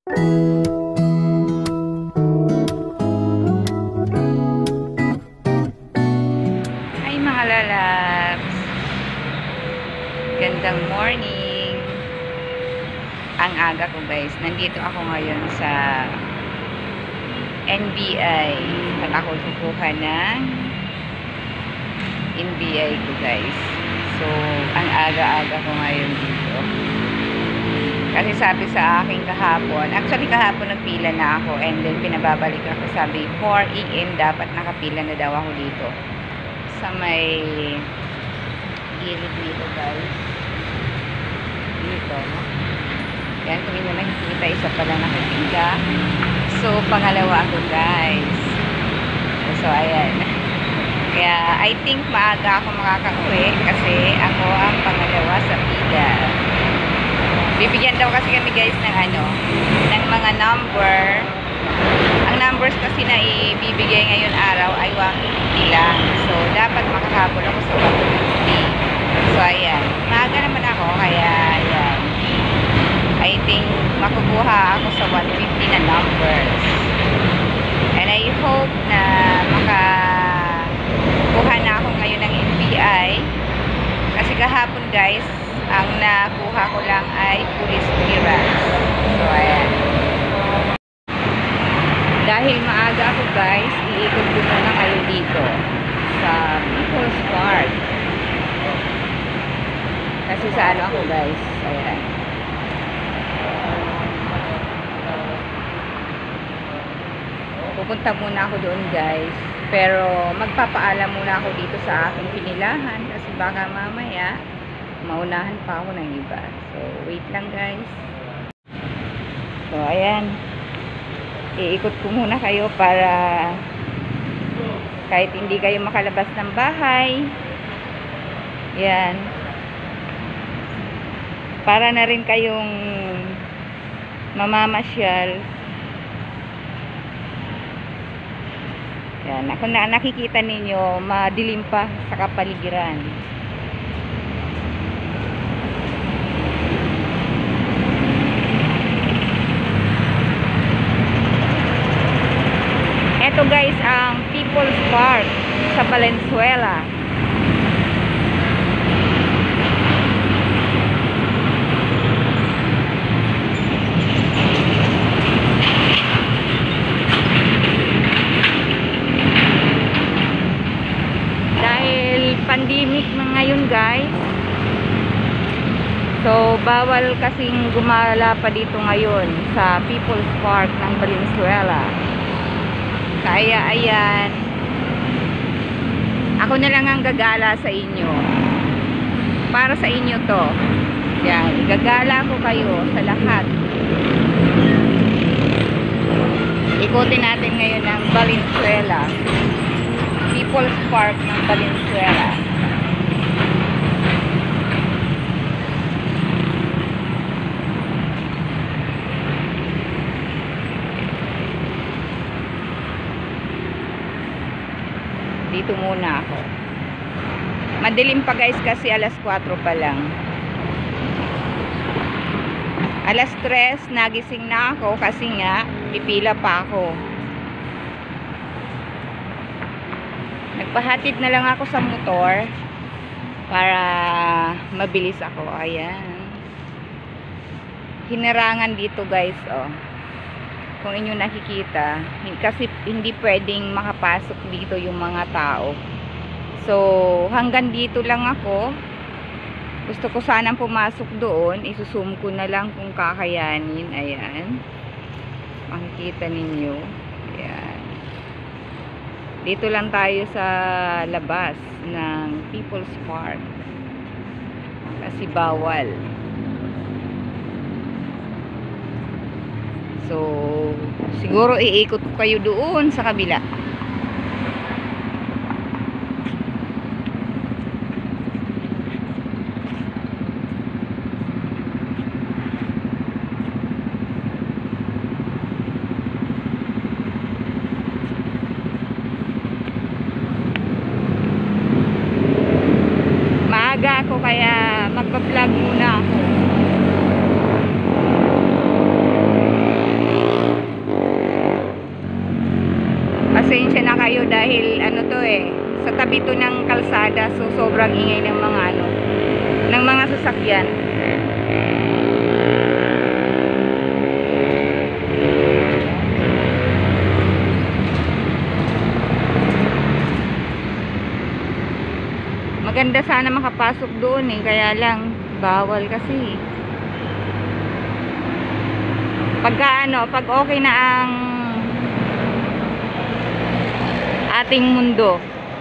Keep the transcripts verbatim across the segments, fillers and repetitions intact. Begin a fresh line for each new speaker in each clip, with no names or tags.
Ay mga lalabs, gandang morning. Ang aga ko guys, nandito ako ngayon sa N B I at ako kukuha ng N B I ko guys. So ang aga-aga ko ngayon dito kasi sabi sa akin kahapon, actually kahapon nagpila na ako and then pinababalik ako, sabi four A M dapat nakapila na daw ako dito sa may gilid dito guys, dito no? Yan, kung inyo nakikita, isa pala nakapila. So pangalawa ako guys. So ayan, kaya I think maaga ako makakauwi kasi ako ang pangalawa sa pila. Bibigyan daw kasi kami guys ng ano, ng mga number. Ang numbers kasi na ibibigay ngayon araw ay one fifty lang. So dapat makakahabol ako sa one fifty. So ayan, maaga naman ako kaya ayan, I think makukuha ako sa one fifty na numbers. And I hope na makakuha na ako ngayon ng N B I. Kasi kahapon guys, ang nakuha ko lang ay police clearance. So ayan. Dahil maaga ako guys, iikot ko muna kayo dito sa People's Park. Kasi sa ano ako guys, ayan. Pupunta muna ako doon guys, pero magpapaalam muna ako dito sa aking pinilahan kasi baka mamaya maunahan pa ako ng iba. So wait lang guys. So ayan, iikot ko muna kayo para kahit hindi kayo makalabas ng bahay, yan, para na rin kayong mamamasyal. Yan, kung na nakikita ninyo, madilim pa sa kapaligiran. Ito guys ang People's Park sa Valenzuela. Pandemic na ngayon guys, so bawal kasing gumala pa dito ngayon sa People's Park ng Valenzuela. Kaya ayan, ako na lang ang gagala sa inyo, para sa inyo to. Yan, gagala ko kayo sa lahat. Ikutin natin ngayon ang Valenzuela, People's Park ng Valenzuela. Dito muna ako. Madilim pa guys kasi alas kwatro pa lang. Alas tres nagising na ako kasi nga pipila pa ako. Nagpahatid na lang ako sa motor para mabilis ako. Ayan, hinarangan dito guys, oh. Kung inyo nakikita, kasi hindi pwedeng makapasok dito yung mga tao. So hanggang dito lang ako. Gusto ko sanang pumasok doon, isusum ko na lang kung kakayanin. Ayan, makikita ninyo. Ayan, dito lang tayo sa labas ng People's Park kasi bawal. So siguro iikot ko kayo doon sa kabila. Maaga ako kaya magpa-vlog muna ako. katabi to ng kalsada, so sobrang ingay ng mga ano, ng mga sasakyan. Maganda sana makapasok doon eh, kaya lang bawal kasi. Pagka ano, pag okay na ang ating mundo,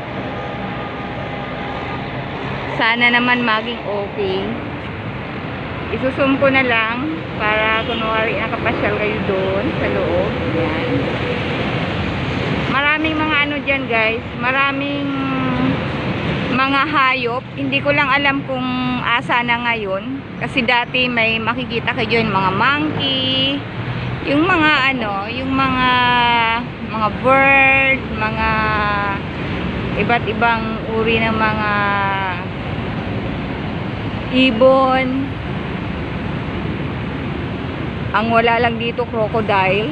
sana naman maging okay. Isusum ko na lang para kunwari nakapasyal kayo doon sa loob. Yan. Maraming mga ano dyan guys, maraming mga hayop. Hindi ko lang alam kung asa na ngayon. Kasi dati may makikita kayo yung mga monkey, yung mga ano, yung mga mga bird, mga iba't ibang uri ng mga ibon. Ang wala lang dito, crocodile.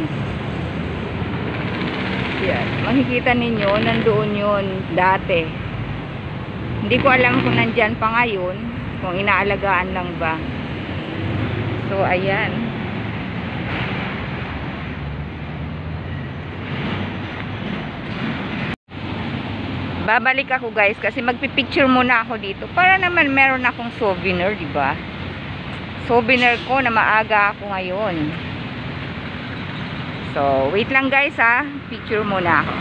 Yan. Makikita ninyo, nandoon yun dati. Hindi ko alam kung nandyan pa ngayon, kung inaalagaan lang ba. So, ayan. Babalik ako guys kasi magpipicture muna ako dito para naman meron akong souvenir, di ba? Souvenir ko na maaga ako ngayon. So, wait lang guys ha. Picture muna ako.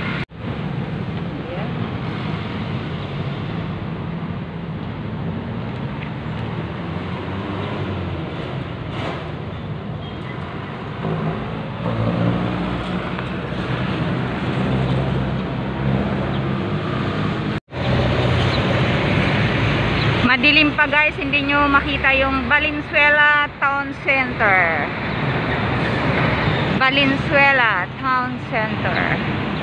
Madilim pa guys, hindi nyo makita yung Valenzuela Town Center. Valenzuela Town Center.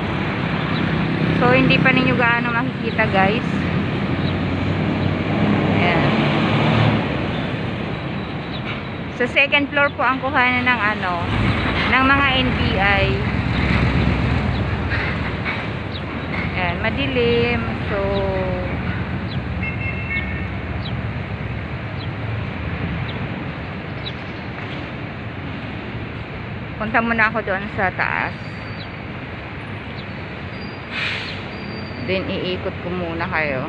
So hindi pa ninyo gaano makikita guys. Ayan. Sa second floor po ang kuhanan ng ano, ng mga N B I. Ayan, madilim. So punta muna ako doon sa taas. Then iikot ko muna kayo.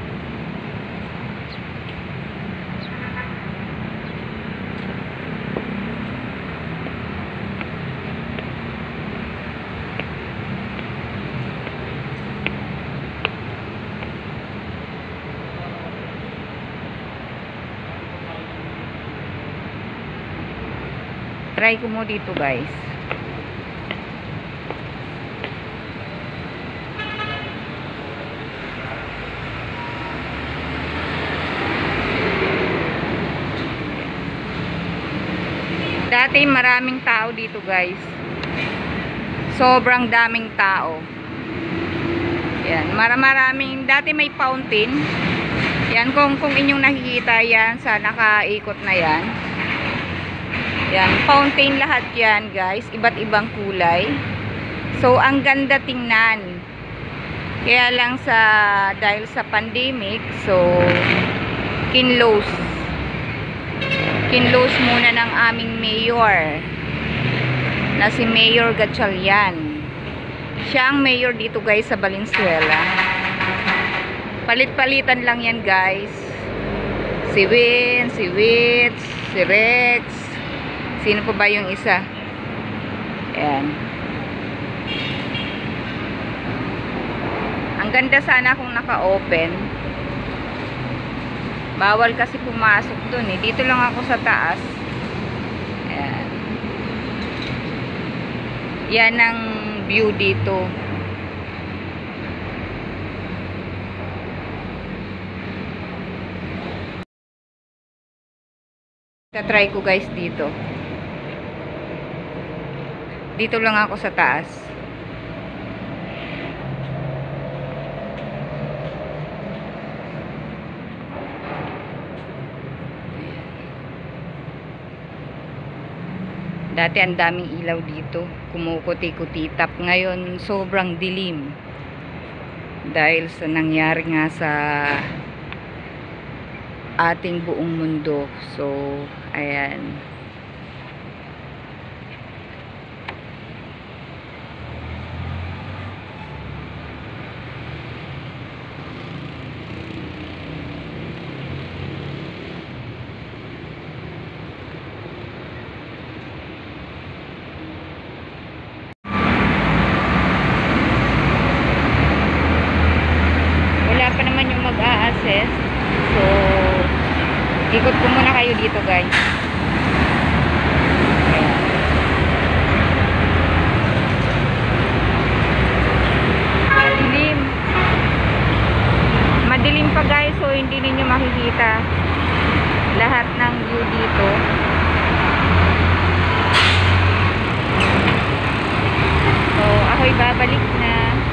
Try ko mo dito guys. Dati maraming tao dito guys. Sobrang daming tao. Yan, maramaraming, dati may fountain. Yan, kung, kung inyong nakikita yan sa nakaikot na yan. Yan, fountain lahat yan guys, iba't ibang kulay. So, ang ganda tingnan. Kaya lang sa, dahil sa pandemic, so, kinlose. Kinlose muna ng aming mayor, na si Mayor Gatchalian. Siya ang mayor dito guys sa Valenzuela. Palit-palitan lang yan guys. Si Win, si Witz, si Rex. Sino pa ba yung isa? Ayan. Ang ganda sana kung naka-open. Bawal kasi pumasok dun eh. Dito lang ako sa taas. Ayan. Yan ang view dito. Tatry ko guys dito. Dito lang ako sa taas. Dati ang daming ilaw dito. Kumukuti-kutitap. Ngayon sobrang dilim. dahil sa nangyari nga sa ating buong mundo. So ayan, pa naman yung mag-a-assess. So, ikot ko muna kayo dito, guys. Ayan. Madilim. Madilim pa, guys. So, hindi ninyo makikita lahat ng view dito. So, ako'y babalik na.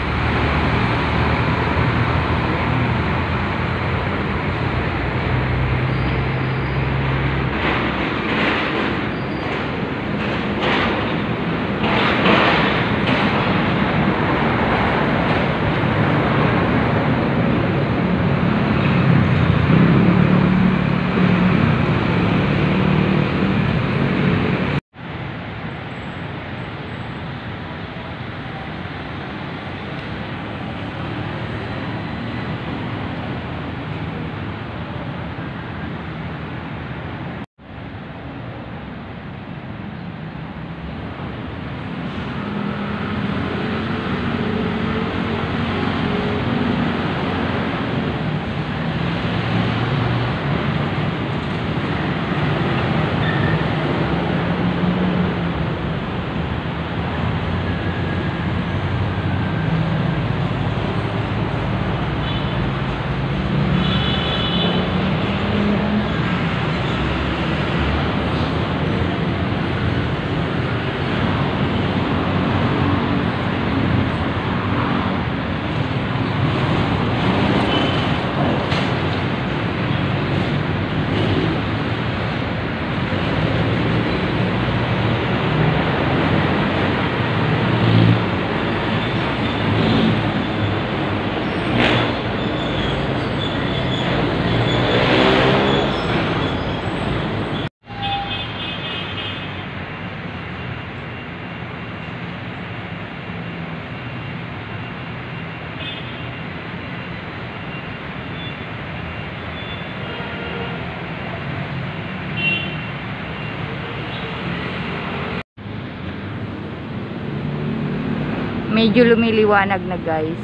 Medyo lumiliwanag na, guys.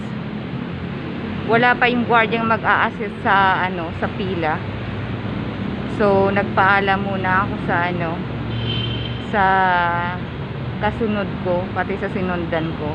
Wala pa yung guardiang mag-a-assist sa ano, sa pila. So nagpaalam muna ako sa ano, sa kasunod ko, pati sa sinundan ko.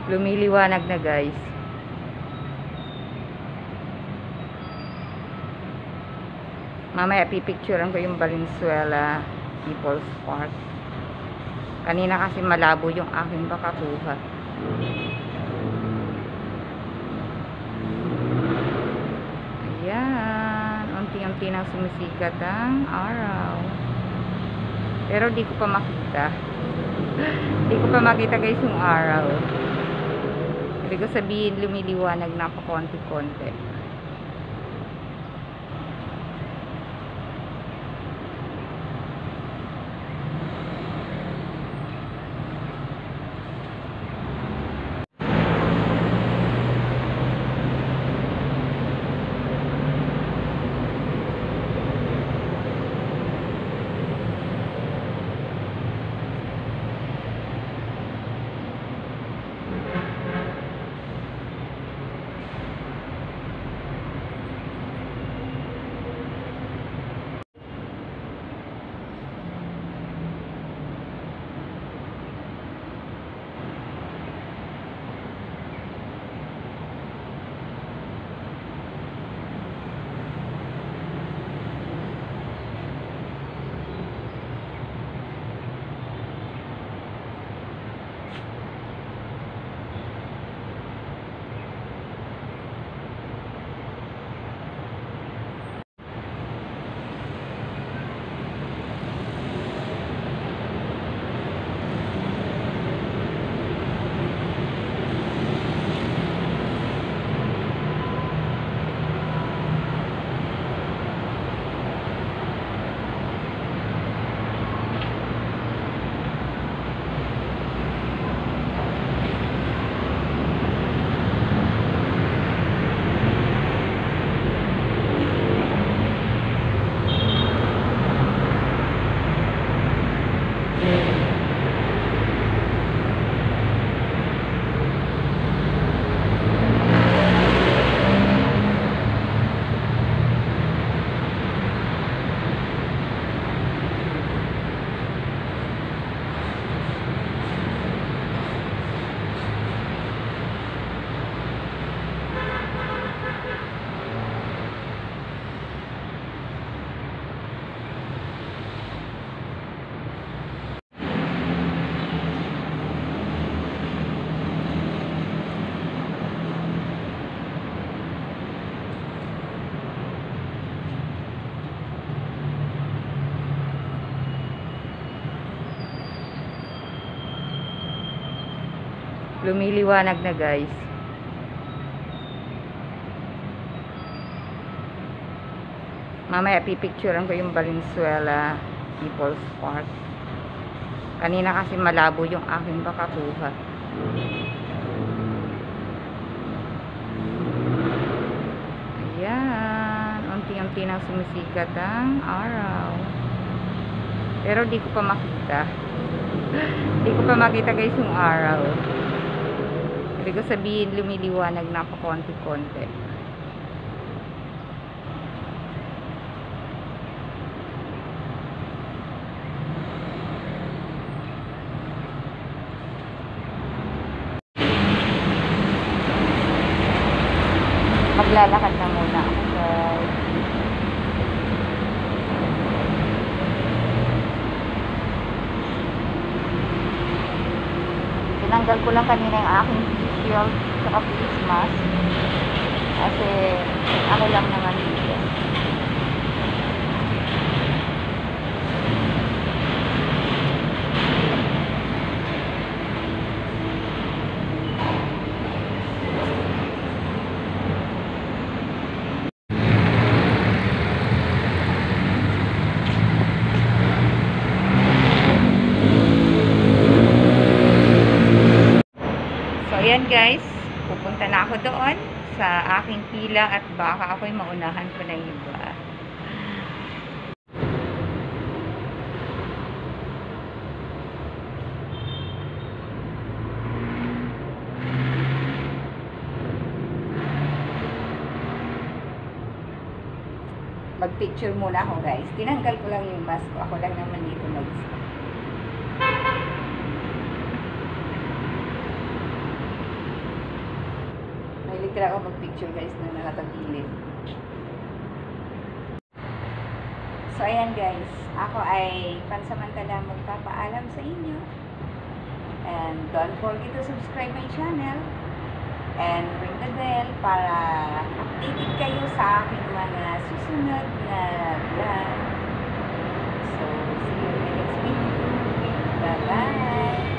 Lumiliwanag na, guys. Mamaya pipicturean ko yung Valenzuela People's Park. Kanina kasi malabo yung aking makakuha. Ayan. Unti-unti nang sumisikat ang araw. Pero di ko pa makita. Di ko pa makita, guys, yung araw. Ibig ko sabihin, lumiliwanag na pa konti-konti. Lumiliwanag na, guys. Mamaya pipicturean ko yung Valenzuela People's Park. Kanina kasi malabo yung aking makakuha. Ayan. Unti-unti nang sumisikat ang araw. Pero di ko pa makita. Di ko pa makita, guys, yung araw. Ibig ko sabihin, lumiliwanag na pa konti-konti. Maglalakad na muna ako, guys. Tinanggal ko lang kanina yung aking shield sa face mask kasi ako lang naman dito. Ayan, guys, pupunta na ako doon sa aking pila at baka ako'y maunahan ko na iba. Mag-picture muna ako, guys. Tinanggal ko lang yung mask ko. Ako lang naman dito mag-isa. mahilig talaga ako mag-picture guys na nakatagilid. So, ayan guys. Ako ay pansamantala magpapaalam sa inyo. And don't forget to subscribe my channel. And ring the bell para updated kayo sa aking mga susunod na vlog. So, see you in the next video. Bye-bye!